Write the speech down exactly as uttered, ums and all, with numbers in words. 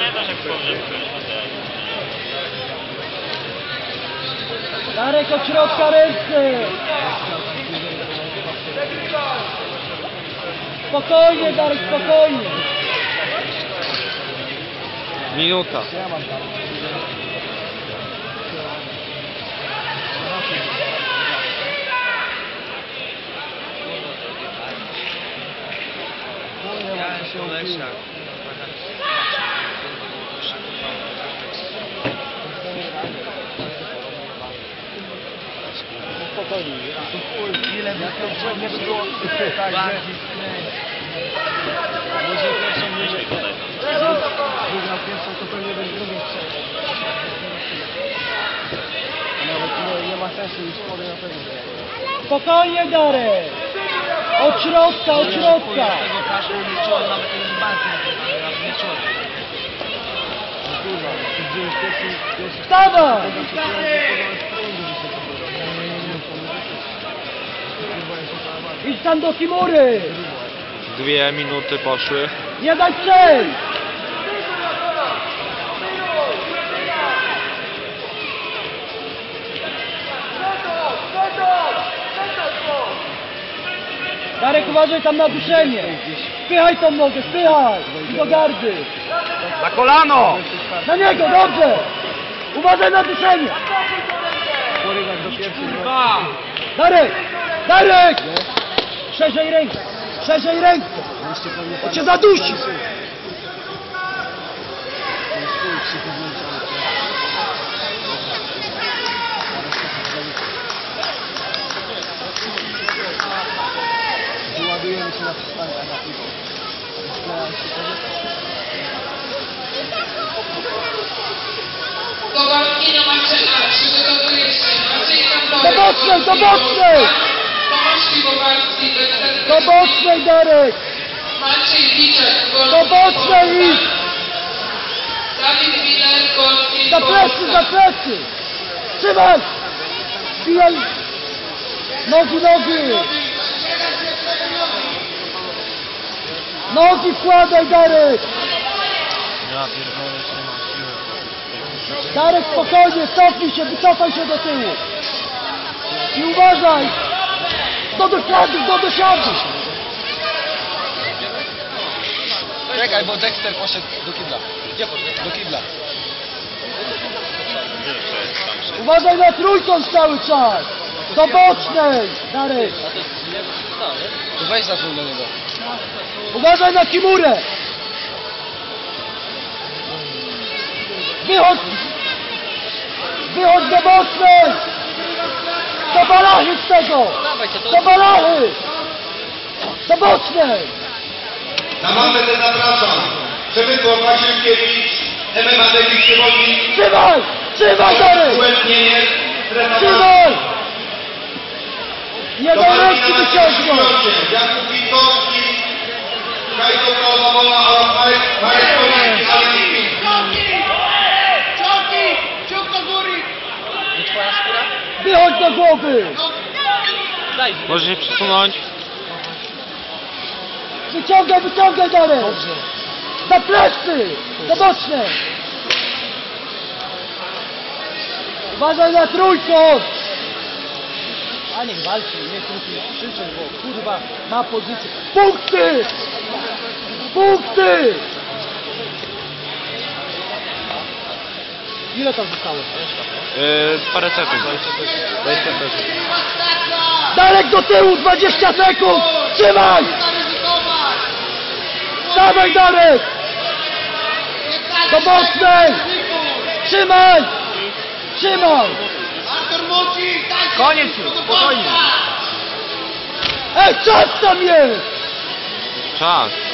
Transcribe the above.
Darek, od środka ręce! Spokojnie, Darek, spokojnie! Minuta. Ile nie było, także może pierwszą nie wygrał pierwszą, to pewnie będzie drugą strzelę. Nawet nie, nie ma sensu już spory na pewno. Spokojnie, Darek! Od środka, od środka! Tego kaszlu nie czuł, nawet ten banki nie czuł. Kurwa, ty wziąłeś pierwszy, pierwszy... Wstawaj! Idź tam do Timury! Dwie minuty poszły. Nie daj przejść! Darek, uważaj tam na duszenie! Spychaj tą nogę, spychaj! I do gardy! Na kolano! Na niego, dobrze! Uważaj na duszenie! Porywak do pierwszej. Darek! Darek! Szerzej rękę! Szerzej rękę! On cię zadusi! Wyładujemy się na przystankach na piwo. Do walki na Marcena przygotowuje się Maciej Do Kampowy. bocznej, do bocznej! Tomasz Piwowarski, Do bocznej, Darek! Maciej Wiczek, Do bocznej idź! Dawid Miller, Golski, Za plecy, za plecy! Trzymaj! Bijaj! Nogi, nogi! Nogi wkładaj, Darek! Ja pierdolę, nie ma siły. Darek, spokojnie, cofnij się, wycofaj się do tyłu! I uważaj! Do dosiadu, do dosiadu! Czekaj, bo Dexter poszedł do kibla. Gdzie poszedł? Do kibla. Uważaj na trójkąt cały czas! Do bocznej! Darek! To weź zadzwoń do niego. Uważaj na Timurę! Wychodź! Wychodź do bocznej! Do balachy z tego! Do balachy! Do bocznej! Na manetę zapraszam Przemysław Wasilkiewicz, M M A Dewi przewodnik, Trzymaj! Trzymaj, Darek! ułędnienie, strefa Trzymaj! Nie do daj walki ręki na wyciągnąć! nacie Jakub Witkowski, Kajko Kołowoła oraz Marek Marek Kolicki, Aleksin. Wychodź do głowy! Możesz się przesunąć? Wyciągaj, wyciągaj, Darek! Za plecy! Do bocznej! Uważaj na trójkąt! A niech walczy, niech musi krzyczeć, bo kurwa ma pozycję. Punkty! Punkty! Ile tam zostało? Yy, parę sekund. dwadzieścia sekund. Darek do tyłu, dwadzieścia sekund! Trzymaj! Dawaj, Darek! Do bocznej! Trzymaj! Trzymaj! Koniec już, spokojnie. Ej, czas tam jest! Czas.